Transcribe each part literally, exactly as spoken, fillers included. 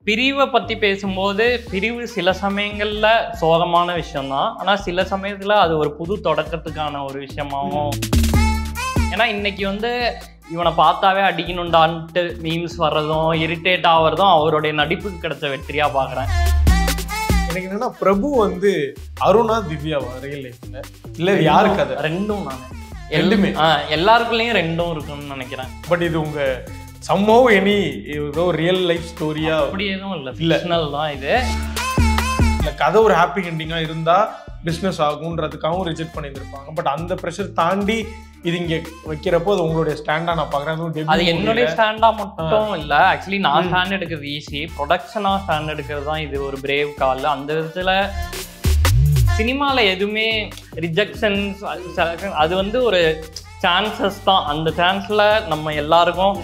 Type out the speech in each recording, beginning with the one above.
பிரிவை பற்றி பேசும்போது பிரிவு சில சமயங்களில் சோகமான விஷயம்தான். ஆனால் சில சமயத்தில் அது ஒரு புது தொடக்கத்துக்கான ஒரு விஷயமாகவும். ஏன்னா இன்னைக்கு வந்து இவனை பார்த்தாவே அடிக்கணுண்டான்ட்டு மீம்ஸ் வர்றதும் இரிட்டேட் ஆகிறதும் அவருடைய நடிப்புக்கு கிடைச்ச வெற்றியாக பார்க்குறேன். எனக்கு என்னன்னா பிரபு வந்து அருணா திவ்யாவா ரியல் லைஃப்ல இல்லை யாருக்கு அது ரெண்டும் நான் ரெண்டுமே எல்லாருக்குள்ளேயும் ரெண்டும் இருக்குன்னு நினைக்கிறேன். பட் இது உங்க சம்மோ எனி ஏதோ ரியல் லைஃப் ஸ்டோரியா அப்படி எதுவும் இல்லை, ஃபிக்ஷனல் தான் இது. இல்லை கதை ஒரு ஹாப்பி எண்டிங்கா இருந்தா பிஸ்னஸ் ஆகுன்றதுக்காகவும் ரிஜெக்ட் பண்ணியிருந்திருப்பாங்க. பட் அந்த ப்ரெஷர் தாண்டி இது இங்க வைக்கிறப்போ அது உங்களுடைய ஸ்டாண்டா நான் பாக்குறேன். அது என்னுடைய ஸ்டாண்டா மட்டும் இல்ல, ஆக்சுவலி நான் ஸ்டாண்ட் எடுக்கிறது ஈஸி, ப்ரொடக்ஷனா ஸ்டாண்ட் எடுக்கிறது தான் இது ஒரு பிரேவ் கால். அந்த விதத்துல சினிமால எதுவுமே ரிஜெக்ஷன்ஸ் அது வந்து ஒரு சான்சஸ் தான். அந்த சான்ஸ்ல நம்ம எல்லாருக்கும்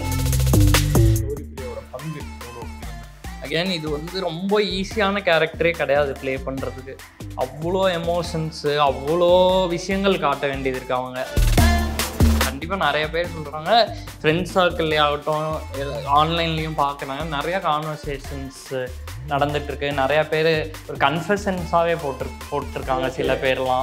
அகேன் இது வந்து ரொம்ப ஈஸியான கேரக்டரே கிடையாது ப்ளே பண்ணுறதுக்கு. அவ்வளோ எமோஷன்ஸு அவ்வளோ விஷயங்கள் காட்ட வேண்டியது இருக்கு. அவங்க கண்டிப்பாக நிறைய பேர் சொல்கிறாங்க, ஃப்ரெண்ட்ஸ் சர்க்கிள்லேயே ஆகட்டும் ஆன்லைன்லேயும் பார்க்குறாங்க, நிறையா கான்வர்சேஷன்ஸ் நடந்துகிட்ருக்கு. நிறையா பேர் ஒரு கன்ஃபெஷன்ஸாகவே போட்டு போட்டிருக்காங்க சில பேர்லாம்.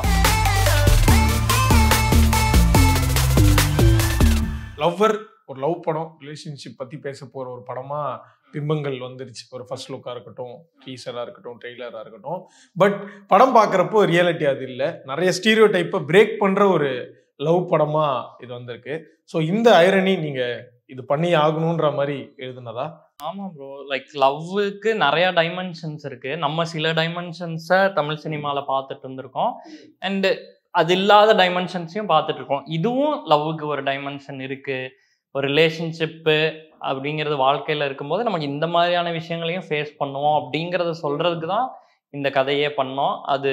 லவ்வர் ஒரு லவ் படம் ரிலேஷன்ஷிப் பற்றி பேச போகிற ஒரு படமாக பிம்பங்கள் வந்துருச்சு. ஒரு ஃபர்ஸ்ட் லுக்காக இருக்கட்டும், டீசராக இருக்கட்டும், ட்ரெய்லராக இருக்கட்டும். பட் படம் பார்க்குறப்போ ரியாலிட்டி அது இல்லை. நிறைய ஸ்டீரியோ டைப்பை பிரேக் பண்ணுற ஒரு லவ் படமாக இது வந்திருக்கு. ஸோ இந்த ஐரணி நீங்கள் இது பண்ணி ஆகணுன்ற மாதிரி எழுதுனதா? ஆமாம் ப்ரோ, லைக் லவ்வுக்கு நிறையா டைமென்ஷன்ஸ் இருக்குது. நம்ம சில டைமென்ஷன்ஸை தமிழ் சினிமாவில் பார்த்துட்டு இருந்திருக்கோம், அண்டு அது இல்லாத டைமென்ஷன்ஸையும் பார்த்துட்டு இருக்கோம். இதுவும் லவ்வுக்கு ஒரு டைமென்ஷன் இருக்குது. ஒரு ரிலேஷன்ஷிப்பு அப்படிங்கிறது வாழ்க்கையில் இருக்கும்போது நமக்கு இந்த மாதிரியான விஷயங்களையும் ஃபேஸ் பண்ணுவோம் அப்படிங்கிறத சொல்கிறதுக்கு தான் இந்த கதையே பண்ணோம். அது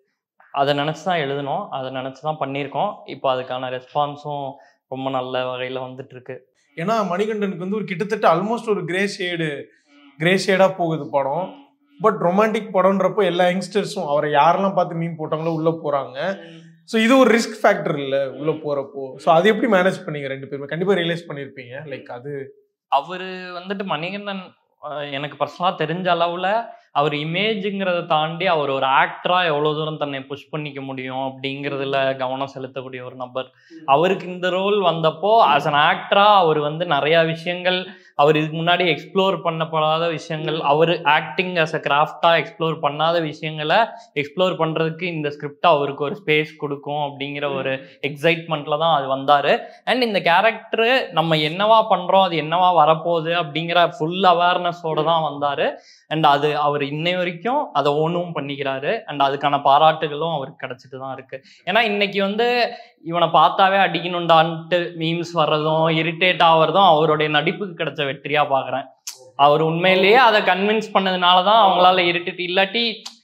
அதை நினச்சி தான் எழுதணும், அதை நினச்சி தான் பண்ணியிருக்கோம். இப்போ அதுக்கான ரெஸ்பான்ஸும் ரொம்ப நல்ல வகையில் வந்துட்டுருக்கு. ஏன்னா மணிகண்டனுக்கு வந்து ஒரு கிட்டத்தட்ட ஆல்மோஸ்ட் ஒரு கிரே ஷேடு கிரே ஷேடாக போகுது படம். பட் ரொமான்டிக் படம்ன்றப்போ எல்லா யங்ஸ்டர்ஸும் அவரை யாரெல்லாம் பார்த்து மீன் போட்டாங்களோ உள்ளே போகிறாங்க. ஸோ இது ஒரு ரிஸ்க் ஃபேக்டர் இல்லை உள்ளே போகிறப்போ. ஸோ அது எப்படி மேனேஜ் பண்ணீங்க ரெண்டு பேருமே? கண்டிப்பாக ரியலைஸ் பண்ணியிருப்பீங்க. லைக் அது அவர் வந்துட்டு மணிகண்டன் எனக்கு பர்சனலாக தெரிஞ்ச அளவில் அவர் இமேஜுங்கிறத தாண்டி அவர் ஒரு ஆக்டராக எவ்வளோ தூரம் தன்னை புஷ் பண்ணிக்க முடியும் அப்படிங்கிறதுல கவனம் செலுத்தக்கூடிய ஒரு நபர். அவருக்கு இந்த ரோல் வந்தப்போ ஆஸ் அன் ஆக்டராக அவர் வந்து நிறையா விஷயங்கள் அவர் இதுக்கு முன்னாடி எக்ஸ்ப்ளோர் பண்ணப்படாத விஷயங்கள், அவர் ஆக்டிங் ஆஸ் அ கிராஃப்டாக எக்ஸ்ப்ளோர் பண்ணாத விஷயங்களை எக்ஸ்ப்ளோர் பண்ணுறதுக்கு இந்த ஸ்கிரிப்ட் அவருக்கு ஒரு ஸ்பேஸ் கொடுக்கும் அப்படிங்கிற ஒரு எக்ஸைட்மெண்ட்டில் தான் அது வந்தார். அண்ட் இந்த கேரக்டரு நம்ம என்னவா பண்ணுறோம், அது என்னவா வரப்போகுது அப்படிங்கிற ஃபுல் அவேர்னஸோடு தான் வந்தார். அண்ட் அது அவர் இன்னை வரைக்கும் அதை ஓனும் பண்ணிக்கிறாரு. அண்ட் அதுக்கான பாராட்டுகளும் அவருக்கு கிடைச்சிட்டு தான் இருக்குது. ஏன்னா இன்னைக்கு வந்து இவனை பார்த்தாவே அடிக்கணுண்டான்ட்டு மீம்ஸ் வர்றதும் இரிட்டேட் ஆகிறதும் அவருடைய நடிப்புக்கு கிடைச்ச வெற்றியாக பார்க்குறேன். அவர் உண்மையிலேயே அதை கன்வின்ஸ் பண்ணதுனால தான் அவங்களால இரிட்டேட் இல்லாட்டி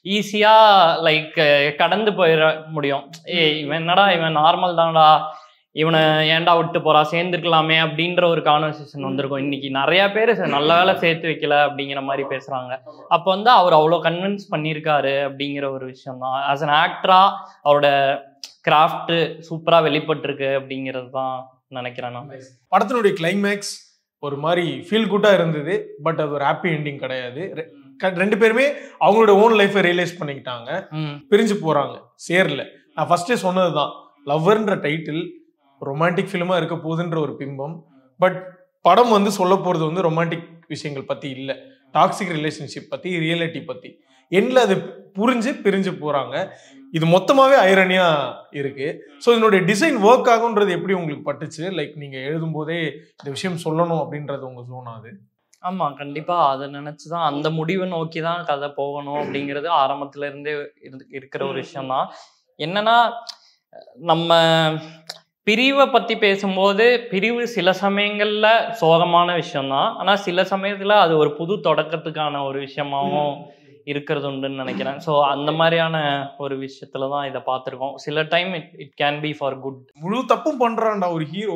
ஈஸியாக லைக் கடந்து போயிட முடியும். ஏ இவன் என்னடா இவன் நார்மல் தான்டா, இவனை ஏன்டா விட்டு போறா, சேர்ந்துருக்கலாமே அப்படின்ற ஒரு கான்வர்சேஷன் வந்திருக்கும். இன்னைக்கு நிறைய பேர் நல்ல வேலை சேர்த்து வைக்கல அப்படிங்கிற மாதிரி பேசுறாங்க. அப்போ வந்து அவர் அவ்வளோ கன்வின்ஸ் பண்ணியிருக்காரு அப்படிங்கிற ஒரு விஷயம் தான். ஆஸ் அன் ஆக்டரா அவரோட கிராஃப்ட் சூப்பரா வெளிப்பட்டிருக்கு அப்படிங்கிறது தான் நினைக்கிறேன் நான். படத்தினுடைய கிளைமேக்ஸ் ஒரு மாதிரி ஃபீல் குட்டா இருந்தது. பட் அது ஒரு ஹாப்பி எண்டிங் கிடையாது. ரெண்டு பேருமே அவங்களோட ஓன் லைஃபை ரியலைஸ் பண்ணிக்கிட்டாங்க, பிரிஞ்சு போறாங்க, சேரல. நான் ஃபர்ஸ்டே சொன்னதுதான், லவ்வர்ன்ற டைட்டில் ரொமான்டிக் ஃபிலிமாக இருக்க போகுதுன்ற ஒரு பிம்பம். பட் படம் வந்து சொல்ல போகிறது வந்து ரொமான்டிக் விஷயங்கள் பற்றி இல்லை, டாக்ஸிக் ரிலேஷன்ஷிப் பற்றி, ரியாலிட்டி பற்றி. எண்ணில் அது புரிஞ்சு பிரிஞ்சு போகிறாங்க. இது மொத்தமாகவே ஐரணியாக இருக்குது. ஸோ இதனுடைய டிசைன் ஒர்க் ஆகுன்றது எப்படி உங்களுக்கு பட்டுச்சு? லைக் நீங்கள் எழுதும்போதே இந்த விஷயம் சொல்லணும் அப்படின்றது உங்கள் ஜோன் ஆகுது? ஆமாம், கண்டிப்பாக அதை நினச்சி தான் அந்த முடிவை நோக்கி தான் கதை போகணும் அப்படிங்கிறது ஆரம்பத்துல இருந்தே இருக்கிற ஒரு விஷயம்தான். என்னன்னா நம்ம பிரிவை பற்றி பேசும்போது பிரிவு சில சமயங்களில் சோகமான விஷயம்தான். ஆனால் சில சமயத்தில் அது ஒரு புது தொடக்கத்துக்கான ஒரு விஷயமாகவும் இருக்கிறது உண்டுன்னு நினைக்கிறேன். ஸோ அந்த மாதிரியான ஒரு விஷயத்துல தான் இதை பார்த்துருக்கோம். சில time it it can be for good. முழு தப்பும் பண்ணுறான்டா ஒரு ஹீரோ,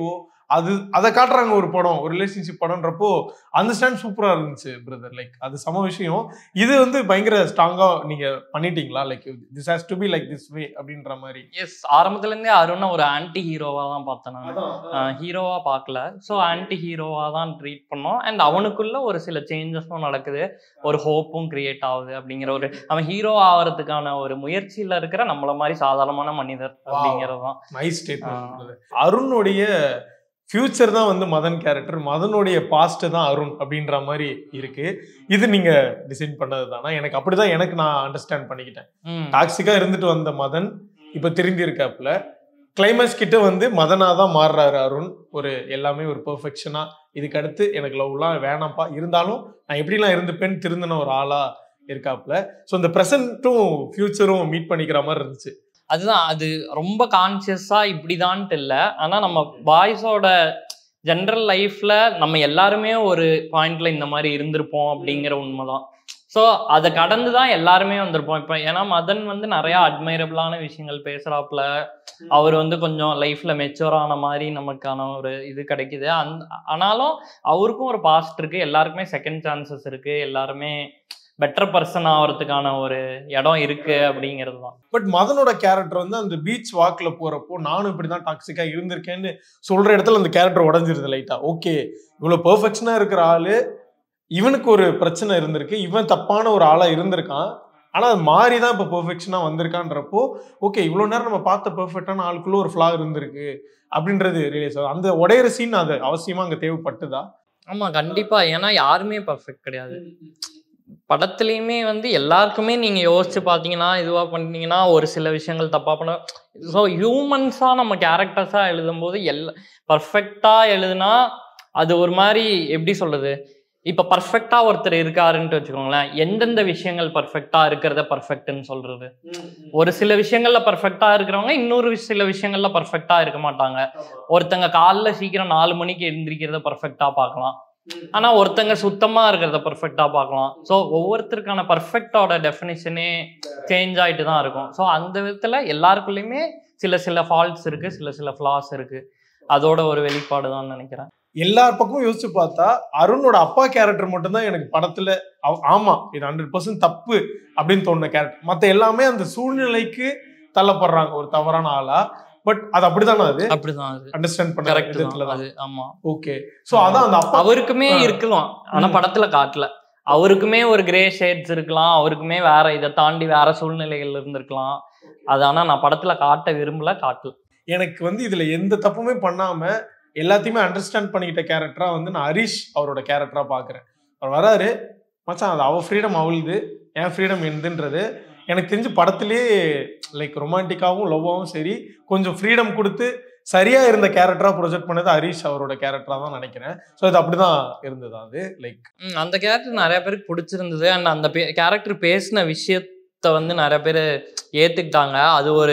அது அதை காட்டுறாங்க ஒரு படம், ஒரு ரிலேஷன்ஷிப் படம்ன்றப்போ அந்த ஸ்டாண்ட் சூப்பரா இருந்துச்சு பிரதர். லைக் அது சம விஷயம். இது வந்து பயங்கர ஸ்ட்ராங்கா நீங்க பண்ணிட்டீங்களா? Like this has to be like this way அப்படின்ற மாதிரி. எஸ், ஆரம்பத்துல இருந்தே அருண் ஒரு ஆன்டி ஹீரோவா தான் பார்த்தேன் நான், ஹீரோவா பார்க்கல. ஸோ ஆன்டி ஹீரோவா தான் ட்ரீட் பண்ணோம். அண்ட் அவனுக்குள்ள ஒரு சில சேஞ்சஸும் நடக்குது, ஒரு ஹோப்பும் கிரியேட் ஆகுது அப்படிங்கிற ஒரு, அவன் ஹீரோ ஆகிறதுக்கான ஒரு முயற்சியில இருக்கிற நம்மள மாதிரி சாதாரணமான மனிதர் அப்படிங்கிறது தான். Nice statement. அருணுடைய ஃபியூச்சர் தான் வந்து மதன் கேரக்டர், மதனுடைய பாஸ்ட் தான் அருண் அப்படின்ற மாதிரி இருக்கு. இது நீங்க டிசைன் பண்ணது தானா? எனக்கு அப்படிதான் எனக்கு நான் அண்டர்ஸ்டாண்ட் பண்ணிக்கிட்டேன். டாக்ஸிக்கா இருந்துட்டு வந்த மதன் இப்ப திரும்பி இருக்காப்புல, கிளைமேக்ஸ் கிட்ட வந்து மதனா தான் மாறுறாரு அருண். ஒரு எல்லாமே ஒரு பெர்ஃபெக்ஷனா, இதுக்கு அடுத்து எனக்கு லவ்லாம் வேணாம்ப்பா, இருந்தாலும் நான் எப்படிலாம் இருந்துப்பேன்னு திருந்தின ஒரு ஆளா இருக்காப்புல. ஸோ இந்த ப்ரெசென்ட்டும் ஃபியூச்சரும் மீட் பண்ணிக்கிற மாதிரி இருந்துச்சு. அதுதான், அது ரொம்ப கான்சியஸா இப்படிதான்ட்டு இல்லை. ஆனா நம்ம பாய்ஸோட ஜென்ரல் லைஃப்ல நம்ம எல்லாருமே ஒரு பாயிண்ட்ல இந்த மாதிரி இருந்திருப்போம் அப்படிங்கிற உண்மைதான். ஸோ அதை கடந்து தான் எல்லாருமே வந்திருப்போம். இப்போ ஏன்னா மதன் வந்து நிறைய அட்மைரபிளான விஷயங்கள் பேசுறாப்புல, அவர் வந்து கொஞ்சம் லைஃப்ல மெச்சூரான மாதிரி நமக்கான ஒரு இது கிடைக்குது. அந்த ஆனாலும் அவருக்கும் ஒரு பாஸ்ட் இருக்கு, எல்லாருக்குமே செகண்ட் சான்சஸ் இருக்கு, எல்லாருமே பெட்டர் பர்சன் ஆகிறதுக்கான ஒரு இடம் இருக்கு அப்படிங்கிறது தான். பட் மதனோட கேரக்டர் வந்து அந்த பீச் வாக்ல போறப்போ நானும் இப்படிதான் டாக்ஸிக்கா இருந்திருக்கேன்னு சொல்ற இடத்துல அந்த கேரக்டர் உடஞ்சிருது லைட்டா. ஓகே, இவ்வளவு பெர்ஃபெக்ஷனா இருக்கிற ஆளு, இவனுக்கு ஒரு பிரச்சனை இருந்திருக்கு, இவன் தப்பான ஒரு ஆளா இருந்திருக்கான், ஆனா அது மாறிதான் இப்ப பெர்ஃபெக்ஷனா வந்திருக்கான்றப்போ ஓகே, இவ்வளவு நேரம் நம்ம பார்த்த பெர்ஃபெக்டான ஆளுக்குள்ள ஒரு ஃபிளா இருந்திருக்கு அப்படின்றது ரியலைஸ் ஆகும். அந்த உடையிற சீன் அது அவசியமா அங்க தேவைப்பட்டுதா? ஆமா, கண்டிப்பா. ஏன்னா யாருமே பர்ஃபெக்ட் கிடையாது படத்துலையுமே. வந்து எல்லாருக்குமே நீங்க யோசிச்சு பார்த்தீங்கன்னா, இதுவா பண்ணீங்கன்னா ஒரு சில விஷயங்கள் தப்பா பண்ண. ஸோ ஹியூமன்ஸா நம்ம கேரக்டர்ஸா எழுதும்போது எல்லா பர்ஃபெக்டா எழுதுனா அது ஒரு மாதிரி எப்படி சொல்றது, இப்ப பர்ஃபெக்டா ஒருத்தர் இருக்காருன்ட்டு வச்சுக்கோங்களேன், எந்தெந்த விஷயங்கள் பர்ஃபெக்டா இருக்கிறத பர்ஃபெக்ட்னு சொல்றது. ஒரு சில விஷயங்கள்ல பர்ஃபெக்டா இருக்கிறவங்க இன்னொரு சில விஷயங்கள்ல பர்ஃபெக்டா இருக்க மாட்டாங்க. ஒருத்தங்க காலைல சீக்கிரம் நாலு மணிக்கு எழுந்திரிக்கிறத பர்ஃபெக்டா பார்க்கலாம், ஆனா ஒருத்தங்க சுத்தமா இருக்கிறத பர்ஃபெக்டா பார்க்கலாம். ஸோ ஒவ்வொருத்தருக்கான பர்ஃபெக்டோட டெஃபினிஷனே சேஞ்ச் ஆயிட்டு தான் இருக்கும். ஸோ அந்த விதத்துல எல்லாருக்குள்ளயுமே சில சில ஃபால்ட்ஸ் இருக்கு, சில சில ஃபிளாஸ் இருக்கு. அதோட ஒரு வெளிப்பாடு தான் நினைக்கிறேன். எல்லார் பக்கமும் யோசிச்சு பார்த்தா அருணோட அப்பா கேரக்டர் மட்டும்தான் எனக்கு படத்துல ஆமா இது ஹண்ட்ரட் பர்சன்ட் தப்பு அப்படின்னு தோணுன கேரக்டர். மத்த எல்லாமே அந்த சூழ்நிலைக்கு தள்ளப்படுறாங்க ஒரு தவறான ஆளா. பட் அது அப்படிதானே? அது அப்படிதான் அண்டர்ஸ்டாண்ட் பண்ண விதத்துல தான். ஆமா, ஓகே. சோ அதான் அந்த அப்பா அவருக்குமே இருக்கலாம், ஆனா படத்துல காட்டல. அவருக்குமே ஒரு கிரே ஷேட்ஸ் இருக்கலாம், அவருக்குமே வேற இதை தாண்டி வேற சூழ்நிலைகள் இருந்திருக்கலாம். அது ஆனா நான் படத்துல காட்ட விரும்பல, காட்டல. எனக்கு வந்து இதுல எந்த தப்புமே பண்ணாம எல்லாத்தையுமே அண்டர்ஸ்டாண்ட் பண்ணிக்கிட்ட கேரக்டரா வந்து நான் ஹரிஷ் அவரோட கேரக்டரா பாக்குறேன். அவர் வராரு, மச்சான் அது அவ ஃப்ரீடம் அவளுது, என் ஃப்ரீடம் எந்துன்றது எனக்கு தெரிஞ்சு படத்திலேயே லைக் ரொமான்டிக்காவும் லவ்வாவும் சரி கொஞ்சம் ஃப்ரீடம் கொடுத்து சரியா இருந்த கேரக்டரா ப்ரொஜெக்ட் பண்ணது ஹரிஷ் அவரோட கேரக்டரா தான் நினைக்கிறேன். ஸோ அது அப்படிதான் இருந்தது. அது லைக் அந்த கேரக்டர் நிறைய பேருக்கு பிடிச்சிருந்தது. அண்ட் அந்த கேரக்டர் பேசின விஷயத்த வந்து நிறைய பேர் ஏத்துக்கிட்டாங்க. அது ஒரு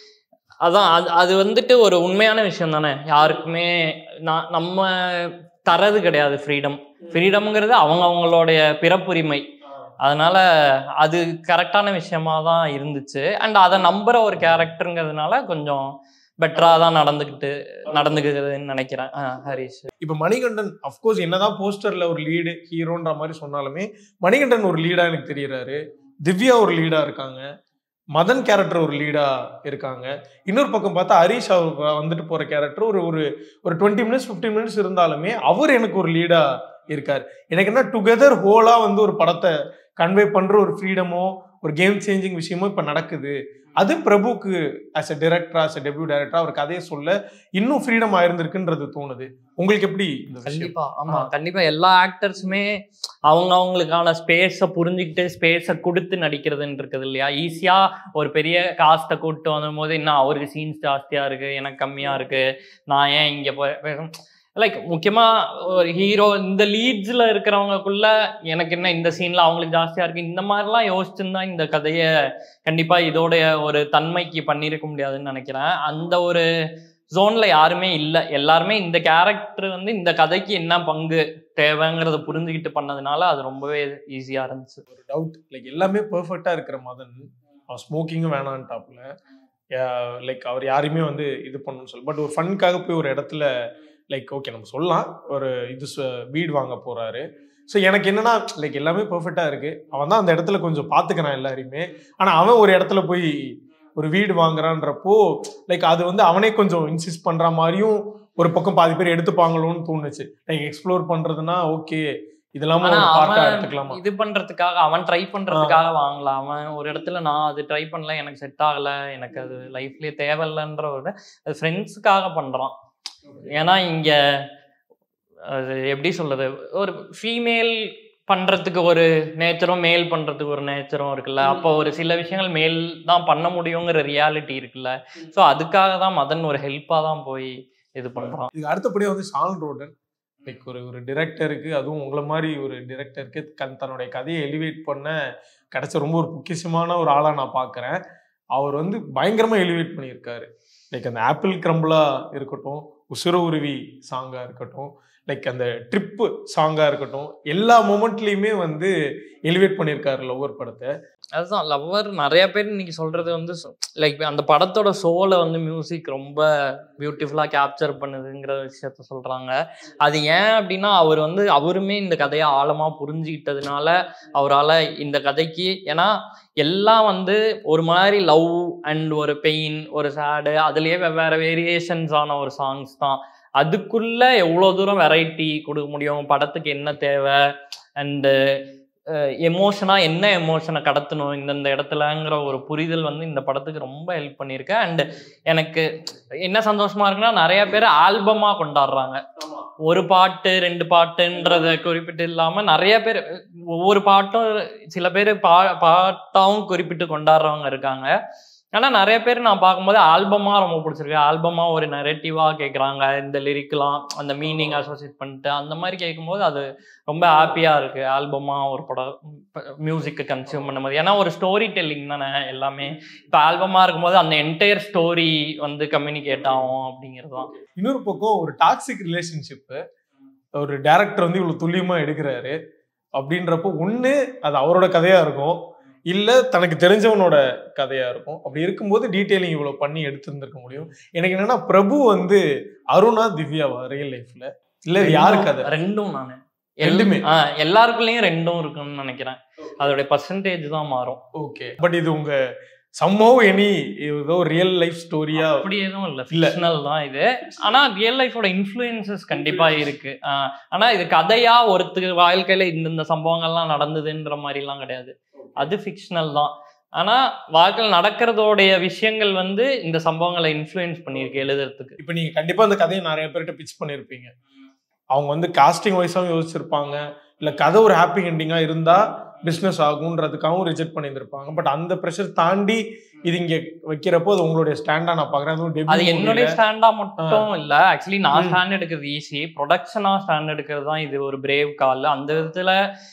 அதான் அது அது வந்துட்டு ஒரு உண்மையான விஷயம் தானே. யாருக்குமே நான் நம்ம தரது கிடையாது ஃப்ரீடம். ஃப்ரீடம்ங்கிறது அவங்க அவங்களுடைய பிறப்புரிமை. அதனால அது கரெக்டான விஷயமா தான் இருந்துச்சு. அண்ட் அதை நம்புற ஒரு கேரக்டருங்கிறதுனால கொஞ்சம் பெட்டரா தான் நடந்துக்கிட்டு நடந்துக்குதுன்னு நினைக்கிறேன் ஹரிஷ். இப்ப மணிகண்டன் அஃப்கோர்ஸ் என்னதான் போஸ்டர்ல ஒரு லீடு ஹீரோன்ற மாதிரி சொன்னாலுமே மணிகண்டன் ஒரு லீடா எனக்கு தெரியறாரு. திவ்யா ஒரு லீடா இருக்காங்க, மதன் கேரக்டர் ஒரு லீடா இருக்காங்க. இன்னொரு பக்கம் பார்த்தா ஹரிஷ் அவர் வந்துட்டு போற கேரக்டர் ஒரு ஒரு ஒரு டுவெண்ட்டி மினிட்ஸ் ஃபிஃப்டீன் மினிட்ஸ் இருந்தாலுமே அவர் எனக்கு ஒரு லீடா இருக்காரு. எனக்கு என்ன டுகெதர் ஹோலா வந்து ஒரு படத்தை கன்வே பண்ற ஒரு ஃப்ரீடமோ ஒரு கேம் சேஞ்சிங் விஷயமோ இப்ப நடக்குது. அது பிரபுக்கு as a director, as a debut director அவர் கதையை சொல்ல இன்னும் ஃப்ரீடம் ஆயிருந்திருக்குன்றது தோணுது. உங்களுக்கு எப்படி? கண்டிப்பா ஆமா, கண்டிப்பா எல்லா ஆக்டர்ஸுமே அவங்க அவங்களுக்கான ஸ்பேஸை புரிஞ்சுக்கிட்டு ஸ்பேஸை கொடுத்து நடிக்கிறதுன்னு இருக்குது இல்லையா. ஈஸியா ஒரு பெரிய காஸ்ட்டை கூப்பிட்டு வந்த போது இன்னும் அவருக்கு சீன்ஸ் ஜாஸ்தியா இருக்கு, எனக்கு கம்மியா இருக்கு, நான் ஏன் இங்க போய் லைக் முக்கியமா ஒரு ஹீரோ இந்த லீட்ஸ்ல இருக்கிறவங்களுக்குள்ள எனக்கு என்ன இந்த சீன்ல அவங்களுக்கு ஜாஸ்தியா இருக்கு, இந்த மாதிரிலாம் யோசிச்சுருந்தா இந்த கதையை கண்டிப்பா இதோடைய ஒரு தன்மைக்கு பண்ணிருக்க முடியாதுன்னு நினைக்கிறேன். அந்த ஒரு ஜோன்ல யாருமே இல்லை. எல்லாருமே இந்த கேரக்டர் வந்து இந்த கதைக்கு என்ன பங்கு தேவைங்கிறத புரிஞ்சுக்கிட்டு பண்ணதுனால அது ரொம்பவே ஈஸியா இருந்துச்சு. ஒரு டவுட், லைக் எல்லாமே பெர்ஃபெக்டா இருக்கிற மதன் அவர் ஸ்மோக்கிங்கும் வேணான்ட்டாப்ல, லைக் அவர் யாரையுமே வந்து இது பண்ணணும்னு சொல்லி, பட் ஒரு ஃபன்காக போய் ஒரு இடத்துல லைக் ஓகே நம்ம சொல்லலாம் ஒரு இது வீடு வாங்க போறாரு. ஸோ எனக்கு என்னன்னா லைக் எல்லாமே பெர்ஃபெக்டா இருக்கு, அவன் தான் அந்த இடத்துல கொஞ்சம் பாத்துக்கிறான் எல்லாரையுமே. ஆனா அவன் ஒரு இடத்துல போய் ஒரு வீடு வாங்குறான்றப்போ லைக் அது வந்து அவனே கொஞ்சம் இன்சிஸ்ட் பண்ற மாதிரியும் ஒரு பக்கம் பாதி பேர் எடுத்துப்பாங்களோன்னு தோணுச்சு. லைக் எக்ஸ்ப்ளோர் பண்றதுன்னா ஓகே இதெல்லாம் எடுத்துக்கலாமா, இது பண்றதுக்காக அவன் ட்ரை பண்றதுக்காக வாங்கலாம். அவன் ஒரு இடத்துல நான் அது ட்ரை பண்ணல, எனக்கு செட் ஆகல, எனக்கு அது லைஃப்லயே தேவையில்லைன்ற ஒரு அது ஃப்ரெண்ட்ஸுக்காக பண்றான். ஏன்னா இங்க அது எப்படி சொல்றது, ஒரு ஃபீமேல் பண்றதுக்கு ஒரு நேச்சரும் மேல் பண்றதுக்கு ஒரு நேச்சரும் இருக்குல்ல. அப்போ ஒரு சில விஷயங்கள் மேல் தான் பண்ண முடியுங்கிற ரியாலிட்டி இருக்குல்ல. ஸோ அதுக்காக தான் மதன் ஒரு ஹெல்ப்பா தான் போய் இது பண்றான். இதுக்கு அடுத்தபடியே வந்து ஷான் ரோடன் லைக் ஒரு ஒரு டிரெக்டருக்கு, அதுவும் உங்களை மாதிரி ஒரு டிரெக்டருக்கு கண் தன்னுடைய கதையை எலிவேட் பண்ண கிடைச்ச ரொம்ப ஒரு பொக்கிஷமான ஒரு ஆளா நான் பாக்குறேன். அவர் வந்து பயங்கரமா எலிவேட் பண்ணியிருக்காரு. லைக் அந்த ஆப்பிள் கிரம்பிளா இருக்கட்டும், உசுர உருவி சாங்கா இருக்கட்டும், லைக் அந்த ட்ரிப்பு சாங்கா இருக்கட்டும், எல்லா மூமெண்ட்லயுமே வந்து எலிவேட் பண்ணியிருக்காரு லவ்வர் படத்தை. அதுதான் லவ்வர் நிறைய பேர் இன்னைக்கு சொல்றது வந்து லைக் அந்த படத்தோட சோலை வந்து மியூசிக் ரொம்ப பியூட்டிஃபுல்லா கேப்சர் பண்ணுதுங்கிற விஷயத்த சொல்றாங்க. அது ஏன் அப்படின்னா அவர் வந்து அவருமே இந்த கதையை ஆழமா புரிஞ்சுக்கிட்டதுனால அவரால் இந்த கதைக்கு, ஏன்னா எல்லாம் வந்து ஒரு மாதிரி லவ் அண்ட் ஒரு பெயின் ஒரு சேடு அதுலயே வெவ்வேறு வேரியேஷன்ஸ் ஆன ஒரு சாங்ஸ் தான். அதுக்குள்ள எவ்வளோ தூரம் வெரைட்டி கொடுக்க முடியும், படத்துக்கு என்ன தேவை அண்டு எமோஷனா என்ன எமோஷனை கடத்தணும் இந்தந்த இடத்துலங்கிற ஒரு புரிதல் வந்து இந்த படத்துக்கு ரொம்ப ஹெல்ப் பண்ணியிருக்கேன். அண்ட் எனக்கு என்ன சந்தோஷமா இருக்குன்னா நிறைய பேர் ஆல்பமா கொண்டாடுறாங்க. ஒரு பாட்டு ரெண்டு பாட்டுன்றத குறிப்பிட்டு இல்லாம நிறைய பேர் ஒவ்வொரு பாட்டும் சில பேர் பா பாட்டாவும் குறிப்பிட்டு கொண்டாடுறவங்க இருக்காங்க. ஆனா நிறைய பேர் நான் பார்க்கும்போது ஆல்பமா ரொம்ப பிடிச்சிருக்கு. ஆல்பமா ஒரு நெரேட்டிவா கேட்குறாங்க, இந்த லிரிக்லாம் அந்த மீனிங் அசோசியேட் பண்ணிட்டு அந்த மாதிரி கேட்கும்போது அது ரொம்ப ஹாப்பியா இருக்கு. ஆல்பமா ஒரு படம் மியூசிக்கு கன்சியூம் பண்ணும்போது, ஏன்னா ஒரு ஸ்டோரி டெல்லிங் தானே எல்லாமே. இப்போ ஆல்பமா இருக்கும்போது அந்த என்டையர் ஸ்டோரி வந்து கம்யூனிகேட் ஆகும் அப்படிங்கிறது தான். இன்னொரு பக்கம் ஒரு டாக்ஸிக் ரிலேஷன்ஷிப்பு ஒரு டைரக்டர் வந்து இவ்வளவு துல்லியமா எடுக்கிறாரு அப்படின்றப்போ ஒண்ணு அது அவரோட கதையா இருக்கும், இல்ல தனக்கு தெரிஞ்சவனோட கதையா இருக்கும். அப்படி இருக்கும்போது டீட்டெயிலிங் இவ்வளவு பண்ணி எடுத்திருந்திருக்க முடியும். எனக்கு என்னன்னா பிரபு வந்து அருணா திவ்யாவா ரியல் லைஃப்ல இல்ல யாரு கதை? ரெண்டும் நானு ரெண்டுமே எல்லாருக்குள்ளயும் ரெண்டும் இருக்குன்னு நினைக்கிறேன். அதோட பர்சன்டேஜ் தான் மாறும். ஓகே, பட் இது உங்க சம்ஹவ் எனி ஏதோ ரியல் லைஃப் ஸ்டோரியா அப்படி எதுவும் இல்லை, ஃபிக்ஷனல் தான் இது. ஆனா ரியல் லைஃபோட இன்ஃப்ளூயன்சஸ் கண்டிப்பா இருக்கு. ஆனா இது கதையா ஒருத்தர் வாழ்க்கையில இந்த சம்பவங்கள்லாம் நடந்ததுன்ற மாதிரி எல்லாம் கிடையாது, அது ஃபிக்ஷனல் தான். ஆனா வாழ்க்கையில் நடக்கிறதோடைய விஷயங்கள் வந்து இந்த சம்பவங்களை இன்ஃப்ளூயன்ஸ் பண்ணியிருக்கு எழுதுறதுக்கு. இப்ப நீங்க கண்டிப்பா அந்த கதையை நிறைய பேர்கிட்ட பிச் பண்ணிருப்பீங்க. அவங்க வந்து காஸ்டிங் வைஸாவும் யோசிச்சிருப்பாங்க, இல்ல கதை ஒரு ஹாப்பி எண்டிங்கா இருந்தா பிசினஸ் ஆகுன்றதுக்காகவும் ரிஜெக்ட் பண்ணியிருந்திருப்பாங்க. பட் அந்த ப்ரெஷர் தாண்டி இது இங்க வைக்கிறப்போ அது உங்களுடைய ஸ்டாண்டா நான் பாக்குறேன். அது என்னுடைய ஸ்டாண்டா மட்டும் இல்ல, ஆக்சுவலி நான் ஸ்டாண்ட் எடுக்கிறது ஈஸி, ப்ரொடக்ஷனா ஸ்டாண்ட் எடுக்கிறது தான் இது ஒரு பிரேவ் கால். அந்த விதத்துல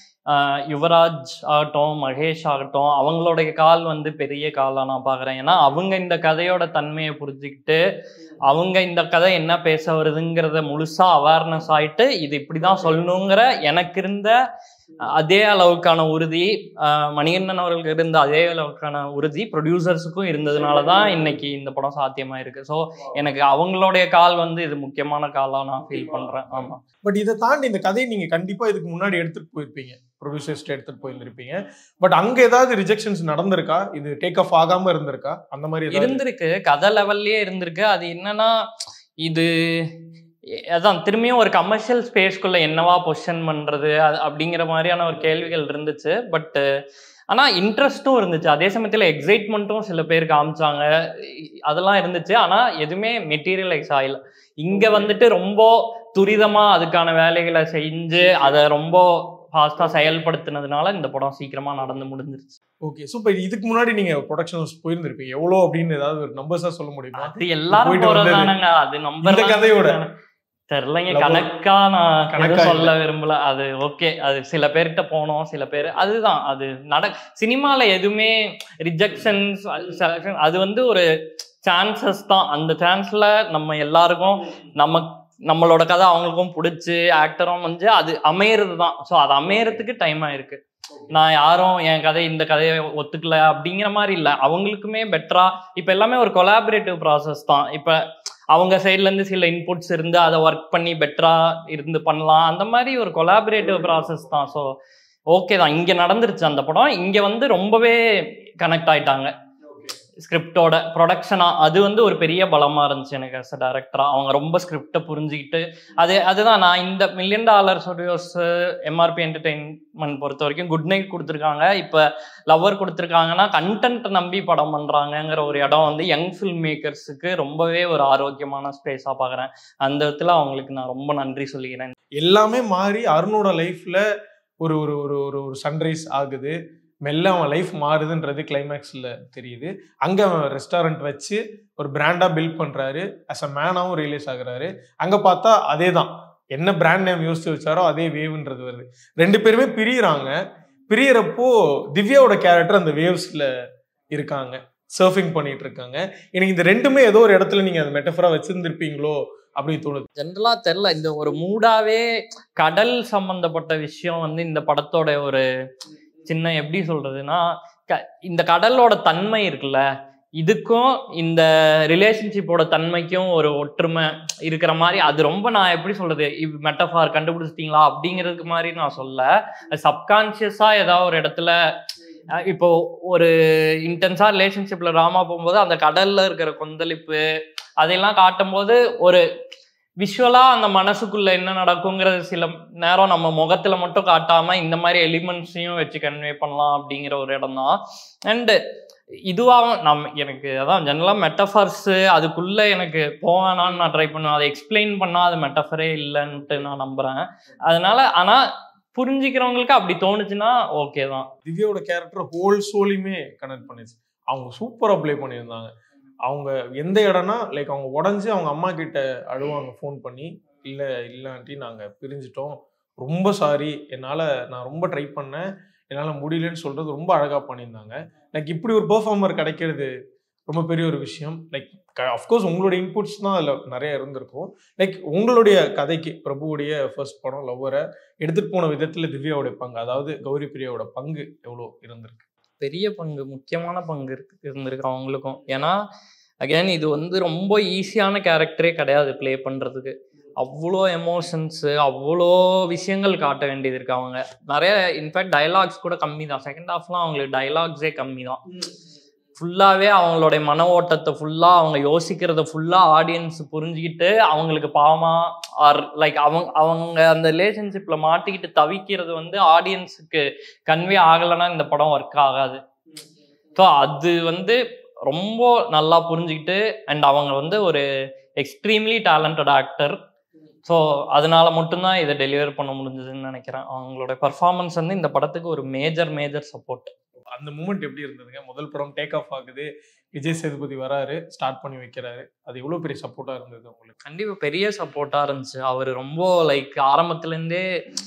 யுவராஜ் ஆகட்டும் மகேஷ் ஆகட்டும் அவங்களுடைய கால் வந்து பெரிய காலாக நான் பார்க்குறேன். ஏன்னா அவங்க இந்த கதையோட தன்மையை புரிஞ்சுக்கிட்டு அவங்க இந்த கதை என்ன பேச வருதுங்கிறத முழுசா அவேர்னஸ் ஆயிட்டு இது இப்படிதான் சொல்லணுங்கிற எனக்கு இருந்த அதே அளவுக்கான உறுதி, மணிகண்டன் அவர்களுக்கு இருந்த அதே அளவுக்கான உறுதி ப்ரொடியூசர்ஸுக்கும் இருந்ததுனாலதான் இன்னைக்கு இந்த படம் சாத்தியமா இருக்கு. ஸோ எனக்கு அவங்களுடைய கால் வந்து இது முக்கியமான காலா நான் ஃபீல் பண்றேன். ஆமா, பட் இதை தாண்டி இந்த கதையை நீங்க கண்டிப்பா இதுக்கு முன்னாடி எடுத்துட்டு போயிருப்பீங்க, ப்ரொடியூசர்ஸ்ட் எடுத்துட்டு போயிருந்திருப்பீங்க. பட் அங்க ஏதாவது ரிஜெக்ஷன்ஸ் நடந்திருக்கா? இது டேக் ஆஃப் ஆகாம இருந்திருக்கா? அந்த மாதிரி இருந்திருக்கு, கதை லெவல்லயே இருந்திருக்கு. அது என்னன்னா இது அதான் திரும்பியும் ஒரு கமர்ஷியல் ஸ்பேஸ்க்குள்ள என்னவா பொசிஷன் பண்றது அப்படிங்கிற மாதிரியான ஒரு கேள்விகள் இருந்துச்சு. பட் ஆனா இன்ட்ரெஸ்டும் இருந்துச்சு, அதே சமயத்துல எக்ஸைட்மெண்ட்டும் சில பேர் காமிச்சாங்க, அதெல்லாம் இருந்துச்சு. ஆனா எதுவுமே மெட்டீரியலைஸ் ஆகல. இங்க வந்துட்டு ரொம்ப துரிதமா அதுக்கான வேலைகளை செஞ்சு அதை ரொம்ப ஃபாஸ்டா செயல்படுத்தினதுனால இந்த படம் சீக்கிரமா நடந்து முடிஞ்சிருச்சு. Okay, super. இதுக்கு முன்னாடி நீங்க ப்ரொடக்ஷன் ஹவுஸ் போயிருந்திருப்பீங்க, எவ்வளவு அப்படின்னு ஏதாவது ஒரு நம்பர்ஸா சொல்ல முடியுமா? அது எல்லாரும் போறதானங்க, அது நம்பர் கதையோட தெரியலங்க, கணக்கா நான் சொல்ல விரும்பல. அது ஓகே, அது சில பேர்கிட்ட போனோம், சில பேர் அதுதான் அது நட சினிமால எதுவுமே ரிஜெக்ஷன்ஸ் அது வந்து ஒரு சான்சஸ் தான். அந்த சான்ஸ்ல நம்ம எல்லாருக்கும் நம்ம நம்மளோட கதை அவங்களுக்கும் பிடிச்சி ஆக்டரும் வந்து அது அமையறது தான். ஸோ அது அமையறதுக்கு டைம் ஆயிருக்கு. நான் யாரும் என் கதை இந்த கதையை ஒத்துக்கல அப்படிங்கிற மாதிரி இல்லை, அவங்களுக்குமே பெட்டரா இப்போ எல்லாமே ஒரு கொலாபரேட்டிவ் ப்ராசஸ் தான். இப்போ அவங்க சைட்ல இருந்து சில இன்புட்ஸ் இருந்து அதை ஒர்க் பண்ணி பெட்டரா இருந்து பண்ணலாம். அந்த மாதிரி ஒரு கொலாபரேட்டிவ் ப்ராசஸ் தான். ஸோ ஓகே தான், இங்க நடந்துருச்சு அந்த படம். இங்க வந்து ரொம்பவே கனெக்ட் ஆயிட்டாங்க ஸ்கிரிப்டோட ப்ரொடக்ஷனா. அது வந்து ஒரு பெரிய பலமா இருந்துச்சு எனக்கு அஸ் அ டைரக்டரா. அவங்க ரொம்ப ஸ்கிரிப்டை புரிஞ்சுக்கிட்டு அது அதுதான் நான் இந்த million dollar studios MRP entertainment பொறுத்த வரைக்கும் குட் நைட் கொடுத்துருக்காங்க, இப்போ லவ்வர் கொடுத்துருக்காங்கன்னா கண்டென்ட் நம்பி படம் பண்றாங்கிற ஒரு இடம் வந்து யங் ஃபில்ம் மேக்கர்ஸுக்கு ரொம்பவே ஒரு ஆரோக்கியமான ஸ்பேஸா பாக்குறேன். அந்த விதத்துல அவங்களுக்கு நான் ரொம்ப நன்றி சொல்லிக்கிறேன். எல்லாமே மாறி அருணோட லைஃப்ல ஒரு ஒரு ஒரு ஒரு சன்ரைஸ் ஆகுது, மெல்ல அவன் லைஃப் மாறுதுன்றது கிளைமேக்ஸில் தெரியுது. அங்கே அவன் ரெஸ்டாரண்ட் வச்சு ஒரு பிராண்டாக பில்ட் பண்ணுறாரு, அஸ் அ மேனாகவும் ரியலைஸ் ஆகுறாரு. அங்கே பார்த்தா அதே தான், என்ன பிராண்ட் நேம் யோசிச்சு வச்சாரோ அதே வேவ்ன்றது வருது. ரெண்டு பேருமே பிரியிறாங்க. பிரியறப்போ திவ்யாவோட கேரக்டர் அந்த வேவ்ஸில் இருக்காங்க, சர்ஃபிங் பண்ணிட்டு இருக்காங்க. எனக்கு இந்த ரெண்டுமே ஏதோ ஒரு இடத்துல நீங்கள் அந்த மெட்டஃபரா வச்சிருந்துருப்பீங்களோ அப்படின்னு தோணுது. ஜென்ரலா தெரியல, இந்த ஒரு மூடாவே கடல் சம்பந்தப்பட்ட விஷயம் வந்து இந்த படத்தோட ஒரு சின்ன எப்படி சொல்றதுன்னா, இந்த கடலோட தன்மை இருக்குல்ல, இதுக்கும் இந்த ரிலேஷன்ஷிப்போட தன்மைக்கும் ஒரு ஒற்றுமை இருக்கிற மாதிரி அது ரொம்ப நான் எப்படி சொல்றது, மெட்டஃபார் கண்டுபிடிச்சிட்டீங்களா அப்படிங்கிறதுக்கு மாதிரி நான் சொல்ல. சப்கான்சியஸா ஏதாவது ஒரு இடத்துல இப்போ ஒரு இன்டென்ஸா ரிலேஷன்ஷிப்ல ட்ராமா போகும்போது அந்த கடல்ல இருக்கிற கொந்தளிப்பு அதெல்லாம் காட்டும் போது ஒரு விஷுவலா அந்த மனசுக்குள்ள என்ன நடக்குங்கிறது சில நேரம் நம்ம முகத்துல மட்டும் காட்டாம இந்த மாதிரி எலிமெண்ட்ஸையும் வச்சு கன்வே பண்ணலாம் அப்படிங்கிற ஒரு இடம் தான். அண்டு இதுவாகவும் நம்ம எனக்கு அதான் ஜெனரலா மெட்டஃபர்ஸ் அதுக்குள்ள எனக்கு போவேனான்னு நான் ட்ரை பண்ணுவேன். அதை எக்ஸ்பிளைன் பண்ணா அது மெட்டஃபரே இல்லைன்ட்டு நான் நம்புறேன். அதனால ஆனா புரிஞ்சுக்கிறவங்களுக்கு அப்படி தோணுச்சுன்னா ஓகே தான். திவ்யாவோட கேரக்டர் ஹோல் சோலியுமே கனெக்ட் பண்ணிச்சு. அவங்க சூப்பரா ப்ளே பண்ணியிருந்தாங்க. அவங்க எந்த இடம்னா லைக் அவங்க உடஞ்சி அவங்க அம்மா கிட்ட அழுவாங்க ஃபோன் பண்ணி, இல்லை இல்லாண்டி நாங்கள் பிரிஞ்சிட்டோம், ரொம்ப சாரி, என்னால் நான் ரொம்ப ட்ரை பண்ணேன், என்னால் முடியலன்னு சொல்கிறது ரொம்ப அழகாக பண்ணியிருந்தாங்க. லைக் இப்படி ஒரு பெர்ஃபார்மர் கிடைக்கிறது ரொம்ப பெரிய ஒரு விஷயம். லைக் அஃப்கோர்ஸ் உங்களுடைய இன்புட்ஸ் தான் அதில் நிறைய இருந்திருக்கும். லைக் உங்களுடைய கதைக்கு பிரபுவுடைய ஃபர்ஸ்ட் படம் லவ்வரை எடுத்துகிட்டு போன விதத்தில் திவ்யாவுடைய பங்கு, அதாவது கௌரி பிரியாவோட பங்கு எவ்வளோ இருந்திருக்கு? பெரிய பங்கு, முக்கியமான பங்கு இருக்கு இருந்திருக்கு அவங்களுக்கும். ஏன்னா அகைன் இது வந்து ரொம்ப ஈஸியான கேரக்டரே கிடையாது ப்ளே பண்ணுறதுக்கு. அவ்வளோ எமோஷன்ஸு, அவ்வளோ விஷயங்கள் காட்ட வேண்டியது இருக்கு. அவங்க நிறைய இன்ஃபேக்ட் டைலாக்ஸ் கூட கம்மி தான். செகண்ட் ஹாஃப்லாம் அவங்களுக்கு டைலாக்ஸே கம்மி தான். ஃபுல்லாகவே அவங்களுடைய மன ஓட்டத்தை ஃபுல்லாக அவங்க யோசிக்கிறத ஃபுல்லாக ஆடியன்ஸ் புரிஞ்சுக்கிட்டு அவங்களுக்கு பாவமாக ஆர் லைக் அவங்க அவங்க அந்த ரிலேஷன்ஷிப்பில் மாட்டிக்கிட்டு தவிக்கிறது வந்து ஆடியன்ஸுக்கு கன்வே ஆகலைன்னா இந்த படம் ஒர்க் ஆகாது. ஸோ அது வந்து ரொம்ப நல்லா புரிஞ்சுக்கிட்டு அண்ட் அவங்க வந்து ஒரு எக்ஸ்ட்ரீம்லி டேலண்டட் ஆக்டர். ஸோ அதனால மட்டும்தான் இதை டெலிவர் பண்ண முடிஞ்சதுன்னு நினைக்கிறேன். அவங்களோட பர்ஃபார்மன்ஸ் வந்து இந்த படத்துக்கு ஒரு மேஜர் மேஜர் சப்போர்ட். அந்த மூமெண்ட் எப்படி இருந்ததுங்க? முதல் படம் டேக் ஆஃப் ஆகுது, விஜய் சேதுபதி வராரு, ஸ்டார்ட் பண்ணி வைக்கிறாரு, அது எவ்வளோ பெரிய சப்போர்ட்டாக இருந்தது உங்களுக்கு? கண்டிப்பாக பெரிய சப்போர்ட்டாக இருந்துச்சு. அவர் ரொம்ப லைக் ஆரம்பத்துலேருந்தே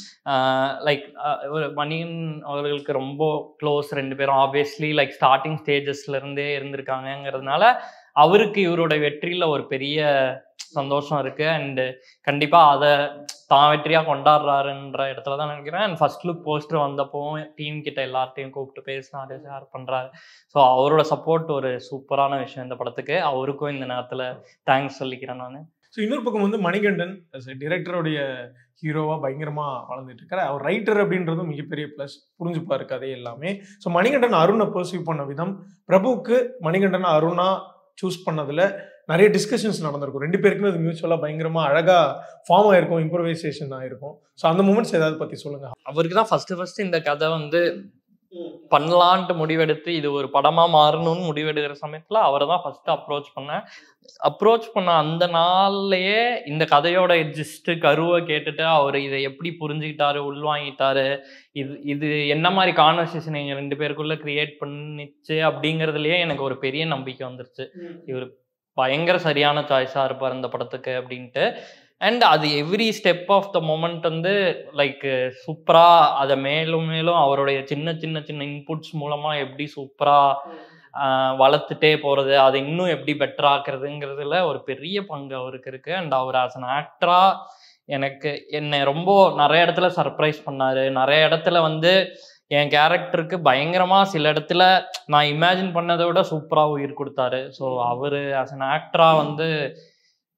லைக் மணியன் அவர்களுக்கு ரொம்ப க்ளோஸ். ரெண்டு பேரும் ஆப்வியஸ்லி லைக் ஸ்டார்டிங் ஸ்டேஜஸ்லேருந்தே இருந்திருக்காங்கங்கிறதுனால அவருக்கு இவரோட வெற்றியில் ஒரு பெரிய சந்தோஷம் இருக்கு. அண்டு கண்டிப்பாக அதை தான் வெற்றியாக கொண்டாடுறாருன்ற இடத்துல தான் நினைக்கிறேன். அண்ட் ஃபர்ஸ்ட் லுக் போஸ்டர் வந்தப்போவும் டீம் கிட்ட எல்லார்ட்டையும் கூப்பிட்டு பேசினாரு, ஷேர் பண்ணுறாரு. ஸோ அவரோட சப்போர்ட் ஒரு சூப்பரான விஷயம் இந்த படத்துக்கு. அவருக்கும் இந்த நேரத்தில் தேங்க்ஸ் சொல்லிக்கிறேன் நான். ஸோ இன்னொரு பக்கம் வந்து மணிகண்டன் டிரெக்டருடைய ஹீரோவாக பயங்கரமாக வளர்ந்துட்டு இருக்காரு. அவர் ரைட்டர் அப்படின்றதும் மிகப்பெரிய ப்ளஸ், புரிஞ்சுப்பாரு கதை எல்லாமே. ஸோ மணிகண்டன் அருணை பர்சீவ் பண்ண விதம், பிரபுவுக்கு மணிகண்டன் அருணா சூஸ் பண்ணதுல நிறைய டிஸ்கஷன்ஸ் நடந்திருக்கும். ரெண்டு பேருக்குமே அது மியூச்சுவலாக பயங்கரமாக அழகாக ஃபார்ம் ஆயிருக்கும், இம்ப்ரவைசேஷன் ஆயிருக்கும். ஸோ அந்த மூமெண்ட்ஸ் ஏதாவது பற்றி சொல்லுங்க. அவருக்கு தான் ஃபர்ஸ்ட் ஃபர்ஸ்ட் இந்த கதை வந்து பண்ணலான்ட்டு முடிவெடுத்து இது ஒரு படமா மாறணும்னு முடிவெடுக்கிற சமயத்துல அவரை தான் ஃபர்ஸ்ட் அப்ரோச் பண்ணேன். அப்ரோச் பண்ண அந்த நாள்லயே இந்த கதையோட ஜிஸ்ட் கருவை கேட்டுட்டு அவர் இதை எப்படி புரிஞ்சுக்கிட்டாரு, உள்வாங்கிட்டாரு, இது இது என்ன மாதிரி கான்வர்சேஷன் எங்க ரெண்டு பேருக்குள்ள கிரியேட் பண்ணிச்சு அப்படிங்கிறதுலயே எனக்கு ஒரு பெரிய நம்பிக்கை வந்துருச்சு. இவர் பயங்கர சரியான சாய்ஸா இருப்பார் இந்த படத்துக்கு அப்படின்ட்டு. அண்ட் அது every step of the moment வந்து லைக் சூப்பரா அதை மேலும் மேலும் அவருடைய சின்ன சின்ன சின்ன இன்புட்ஸ் மூலமா எப்படி சூப்பரா வளர்த்துட்டே போறது, அதை இன்னும் எப்படி பெட்டர் ஆக்குறதுங்கிறதுல ஒரு பெரிய பங்கு அவருக்கு இருக்கு. அண்ட் அவர் ஆஸ் அன் ஆக்டரா எனக்கு என்னை ரொம்ப நிறைய இடத்துல சர்ப்ரைஸ் பண்ணாரு. நிறைய இடத்துல வந்து என் கேரக்டருக்கு பயங்கரமா சில இடத்துல நான் இமேஜின் பண்ணதை விட சூப்பரா உயிர் கொடுத்தாரு. ஸோ அவரு ஆஸ் அன் ஆக்டரா வந்து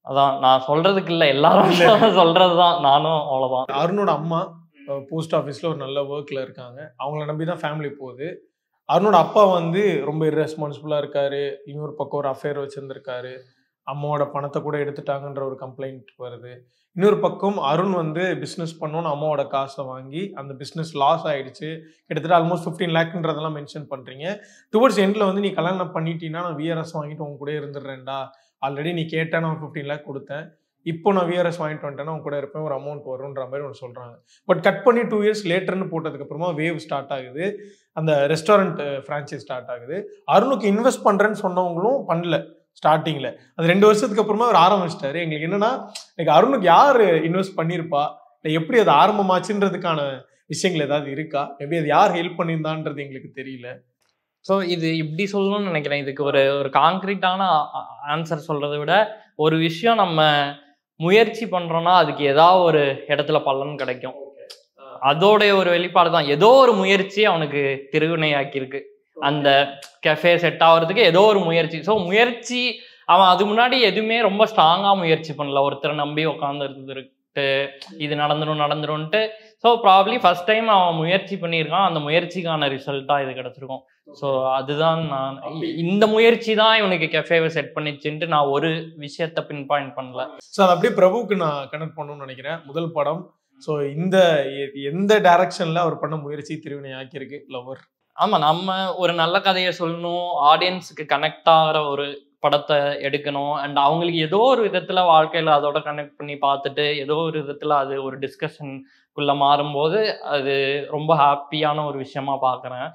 அதான் நான் சொல்றதுக்கு இல்லை, எல்லாரும் சொல்றதுதான், நானும் அவ்வளவுதான். அருணோட அம்மா போஸ்ட் ஆஃபீஸ்ல ஒரு நல்ல ஒர்க்ல இருக்காங்க, அவங்கள நம்பி தான் ஃபேமிலி போகுது. அருணோட அப்பா வந்து ரொம்ப இர்ரெஸ்பான்சிபிளா இருக்காரு, இன்னொரு பக்கம் ஒரு அஃபேர் வச்சிருந்திருக்காரு, அம்மாவோட பணத்தை கூட எடுத்துட்டாங்கன்ற ஒரு கம்ப்ளைண்ட் வருது. இன்னொரு பக்கம் அருண் வந்து பிஸ்னஸ் பண்ணோன்னு அம்மாவோட காசை வாங்கி அந்த பிஸ்னஸ் லாஸ் ஆயிடுச்சு, கிட்டத்தட்ட ஆல்மோஸ்ட் ஃபிஃப்டீன் லேக்ன்றதெல்லாம் மென்ஷன் பண்றீங்க. டுவர்ட்ஸ் எண்டில் வந்து நீ கல்யாணம் பண்ணிட்டீங்கன்னா நான் விஆர்எஸ் வாங்கிட்டு உங்க கூட இருந்துடுறேன்டா, ஆல்ரெடி நீ கேட்டா நான் ஃபிஃப்டீன் லேக் கொடுத்தேன், இப்போ நான் விஆர்எஸ் வாங்கிட்டு வந்துட்டேன்னா அவங்க கூட இருப்பேன், ஒரு அமௌண்ட் வரும்ன்ற மாதிரி ஒன்று சொல்றாங்க. பட் கட் பண்ணி டூ இயர்ஸ் லேட்டர்னு போட்டதுக்கு அப்புறமா வேவ் ஸ்டார்ட் ஆகுது, அந்த ரெஸ்டாரண்ட் ஃப்ரான்ச்சைஸ் ஸ்டார்ட் ஆகுது. அருணுக்கு இன்வெஸ்ட் பண்றேன்னு சொன்னவங்களும் பண்ணல ஸ்டார்டிங்ல, அது ரெண்டு வருஷத்துக்கு அப்புறமா அவர் ஆரம்பிச்சிட்டாரு. எங்களுக்கு என்னன்னா லைக் அருணுக்கு யார் இன்வெஸ்ட் பண்ணியிருப்பா, இல்லை எப்படி அது ஆரம்பமாச்சுன்றதுக்கான விஷயங்கள் ஏதாவது இருக்கா, மேபி அது யார் ஹெல்ப் பண்ணியிருந்தான்றது எங்களுக்கு தெரியல. ஸோ இது இப்படி சொல்லணும்னு நினைக்கிறேன். இதுக்கு ஒரு ஒரு கான்கிரீட்டான ஆன்சர் சொல்றதை விட, ஒரு விஷயம் நம்ம முயற்சி பண்றோம்னா அதுக்கு ஏதாவது ஒரு இடத்துல பலன் கிடைக்கும், அதோடைய ஒரு வெளிப்பாடு தான். ஏதோ ஒரு முயற்சி அவனுக்கு திருவினையாக்கியிருக்கு, அந்த கெஃபே செட் ஆகிறதுக்கு ஏதோ ஒரு முயற்சி. ஸோ முயற்சி அவன் அது முன்னாடி எதுவுமே ரொம்ப ஸ்ட்ராங்கா முயற்சி பண்ணல, ஒருத்தரை நம்பி உட்காந்து இருந்துட்டு இது நடந்துடும் நடந்துடும்ட்டு. ஸோ ப்ராப்ளி ஃபர்ஸ்ட் டைம் அவன் முயற்சி பண்ணியிருக்கான், அந்த முயற்சிக்கான ரிசல்ட்டா இது கிடைச்சிருக்கும். ஸோ அதுதான் நான் இந்த முயற்சி தான் இவனுக்கு கெஃபேவை செட் பண்ணிச்சுன்ட்டு நான் ஒரு விஷயத்த பின் பாயிண்ட் பண்ணல. ஸோ அது அப்படியே பிரபுவுக்கு நான் கனெக்ட் பண்ணணும்னு நினைக்கிறேன். முதல் படம், ஸோ இந்த எந்த டைரக்ஷன்ல அவர் பண்ண முயற்சி திருவினை ஆக்கியிருக்கு லவ்வர். ஆமா, நம்ம ஒரு நல்ல கதையை சொல்லணும், ஆடியன்ஸுக்கு கனெக்ட் ஆகிற ஒரு படத்தை எடுக்கணும், அண்ட் அவங்களுக்கு ஏதோ ஒரு விதத்துல வாழ்க்கையில அதோட கனெக்ட் பண்ணி பார்த்துட்டு ஏதோ ஒரு விதத்துல அது ஒரு டிஸ்கஷனுக்குள்ள மாறும்போது அது ரொம்ப ஹாப்பியான ஒரு விஷயமா பார்க்குறேன்.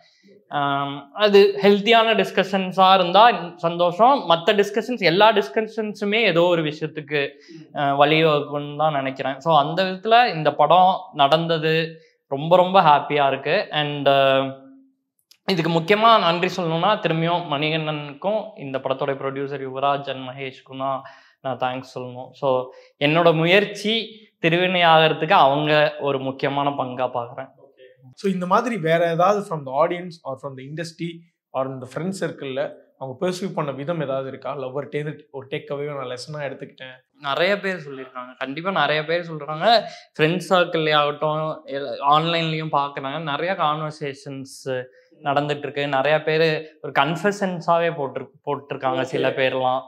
அது ஹெல்த்தியான டிஸ்கஷன்ஸா இருந்தா சந்தோஷம். மற்ற டிஸ்கஷன்ஸ் எல்லா டிஸ்கஷன்ஸுமே ஏதோ ஒரு விஷயத்துக்கு வழிவகுக்குன்னு தான் நினைக்கிறேன். ஸோ அந்த விதத்துல இந்த படம் நடந்தது ரொம்ப ரொம்ப ஹாப்பியா இருக்கு. அண்ட் இதுக்கு முக்கியமா நன்றி சொல்லணும்னா திரும்பியும் மணிகண்டனுக்கும் இந்த படத்தோட ப்ரொடியூசர் யுவராஜ் அண்ட் மகேஷ்க்கும் தான் நான் தேங்க்ஸ் சொல்லணும். ஸோ என்னோட முயற்சி திருவினை ஆகிறதுக்கு அவங்க ஒரு முக்கியமான பங்கா பார்க்குறேன். ஸோ இந்த மாதிரி வேற ஏதாவது from the audience or from the industry or இந்த ஃப்ரெண்ட் சர்க்கிளில் அவங்க பெர்சீவ் பண்ண விதம் ஏதாவது இருக்கா? லவ்வர் டேது ஒரு டேக் அவே நான் லெசனாக எடுத்துக்கிட்டேன். நிறைய பேர் சொல்லியிருக்காங்க, கண்டிப்பாக நிறைய பேர் சொல்கிறாங்க. ஃப்ரெண்ட்ஸ் சர்க்கிள்லேயே ஆகட்டும், ஆன்லைன்லேயும் பார்க்குறாங்க, நிறைய கான்வர்சேஷன்ஸ் நடந்துட்டு இருக்கு. நிறைய பேர் ஒரு கன்ஃபெஷன்ஸாவே போட்டு போட்டிருக்காங்க சில பேர்லாம்.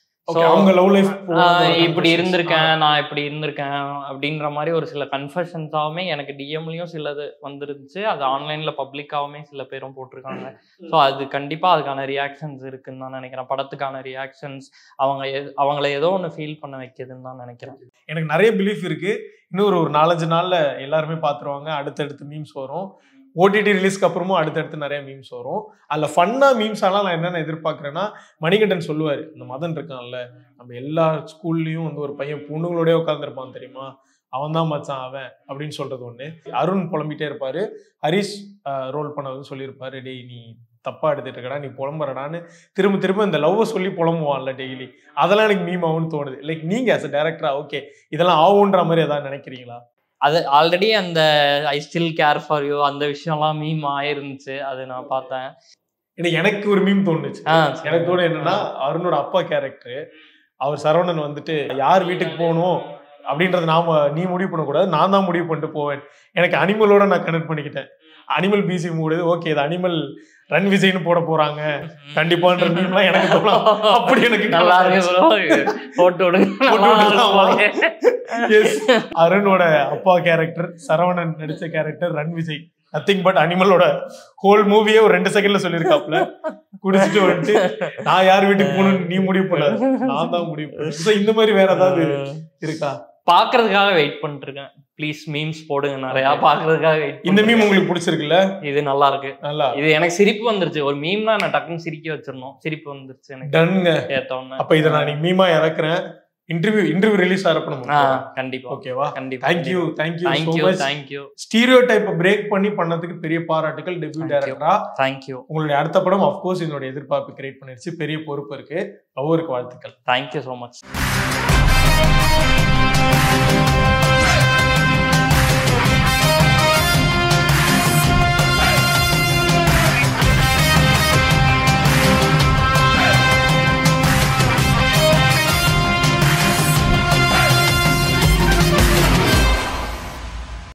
இப்படி இருந்திருக்கேன், நான் இப்படி இருந்திருக்கேன் அப்படின்ற மாதிரி ஒரு சில கன்ஃபெஷன்ஸாவுமே எனக்கு டிஎம்லயும் சிலது வந்துருந்துச்சு, அது ஆன்லைன்ல பப்ளிக்காவுமே சில பேரும் போட்டிருக்காங்க. ஸோ அது கண்டிப்பா அதுக்கான ரியாக்ஷன்ஸ் இருக்குன்னு தான் நினைக்கிறேன். படத்துக்கான ரியாக்ஷன்ஸ் அவங்க அவங்கள ஏதோ ஒன்று ஃபீல் பண்ண வைக்குதுன்னு தான் நினைக்கிறேன். எனக்கு நிறைய பிலீஃப் இருக்கு, இன்னொரு ஒரு நாலஞ்சு நாள்ல எல்லாருமே பார்த்துருவாங்க, அடுத்தடுத்து மீம்ஸ் வரும். ஓடிடி ரிலீஸ்க்கு அப்புறமும் அடுத்தடுத்து நிறைய மீம்ஸ் வரும். அதில் ஃபன்னா மீம்ஸ் ஆனால் நான் என்னென்ன எதிர்பார்க்குறேன்னா, மணிகண்டன் சொல்லுவார், இந்த மதன் இருக்கான்ல, நம்ம எல்லா ஸ்கூல்லையும் வந்து ஒரு பையன் பொண்ணுங்களோடய உட்காந்துருப்பான் தெரியுமா, அவன் தான் மச்சான் அவன் அப்படின்னு சொல்றது ஒன்று. அருண் புலம்பிட்டே இருப்பாரு, ஹரிஷ் ரோல் பண்ணது சொல்லியிருப்பாரு, டேய் நீ தப்பா எடுத்துட்டு இருக்கடா, நீ புலம்புறடான்னு திரும்ப திரும்ப இந்த லவ்வை சொல்லி புலம்புவான்ல டெய்லி, அதெல்லாம் எனக்கு மீம் ஆகும்னு தோணுது. லைக் நீங்க ஆஸ் அ டைரக்டரா ஓகே இதெல்லாம் ஆகுன்ற மாதிரி ஏதாவது நினைக்கிறீங்களா? அது ஆல்ரெடி அந்த I still care for you அந்த விஷயம்லாம் மீம் ஆயிருந்துச்சு, அது நான் பார்த்தேன். எனக்கு ஒரு மீம் தோணுச்சு. எனக்கு தோணு என்னன்னா, அருணோட அப்பா கேரக்டர் அவர் சரவணன் வந்துட்டு யார் வீட்டுக்கு போகணும் அப்படின்றத நாம நீ முடிவு பண்ணக்கூடாது, நான் தான் முடிவு பண்ணிட்டு போவேன். எனக்கு அனிமலோட நான் கனெக்ட் பண்ணிக்கிட்டேன். அனிமல் பிசி மூடு ஓகே, இது அனிமல் ரன் விஜய்னு போட போறாங்க கண்டிப்பான்ற மீம்லாம் எனக்கு தோணும். அப்படி எனக்கு நல்லா போட்டு அருணோட அப்பா கேரக்டர் சரவணன் நடிச்ச character run Vijay, nothing but அனிமலோட ஹோல் மூவியே ஒரு ரெண்டு செகண்ட்ல சொல்லியிருக்காப்ல. குடிச்சிட்டு வந்துட்டு நான் யார் வீட்டுக்கு போகணும்னு நீ முடிவு பண்ணாது, நான் தான் முடிவு பண்ணேன். இந்த மாதிரி வேற ஏதாவது இருக்கா? பாக்குறதுக்காக வெயிட் பண்ணிட்டு இருக்கேன். ப்ளீஸ் மீம்ஸ் போடுங்க நிறைய, பாக்குறதுக்காக வெயிட். இந்த மீம் உங்களுக்கு பிடிச்சிருக்குல்ல? இது நல்லா இருக்கு, நல்லா. இது எனக்கு சிரிப்பு வந்துருச்சு. ஒரு மீம்னா நான் டக்குன்னு சிரிக்க வச்சிடணும், சிரிப்பு வந்துருச்சு எனக்கு. டன்ங்க ஏத்தோன்னு. அப்ப இதை நான் மீமா இறக்குறேன். இன்டர்வியூ இன்டர்வியூ ரிலீஸ் ஆறப்பணும். கண்டிப்பா. ஓகேவா? கண்டிப்பா. Thank you thank you thank so you much. thank you. Stereotype break பண்ணி பண்ணதுக்கு பெரிய பாராட்டுகள் டெபியூ டைரக்டரா. thank you. உங்களுடைய அடுத்த படம் ஆஃப் கோர்ஸ் என்னோட எதிர்பார்ப்பு கிரியேட் பண்ணிருச்சு, பெரிய பொறுப்பு இருக்கு. அவருக்கு வாழ்த்துக்கள். thank you so much.